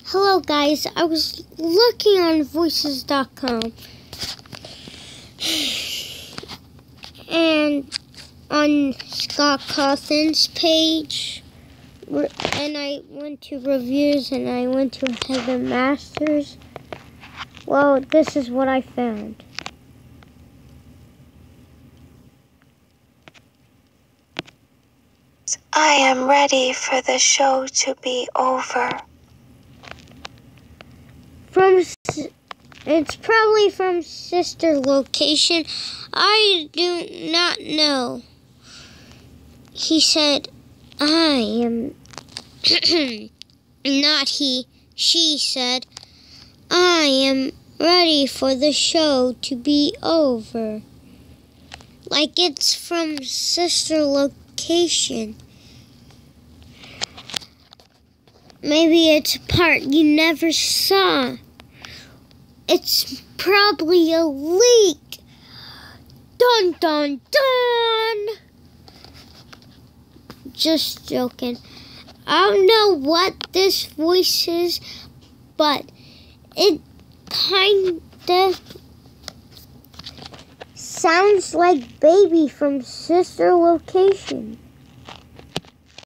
Hello guys, I was looking on voices.com and on Scott Cawthon's page, and I went to reviews and I went to Heather Masters. Well, this is what I found. I am ready for the show to be over. It's probably from Sister Location. I do not know. He said, I am, not he, she said, I am ready for the show to be over. Like it's from Sister Location. Maybe it's a part you never saw. It's probably a leak. Dun, dun, dun. Just joking. I don't know what this voice is, but it kinda sounds like Baby from Sister Location.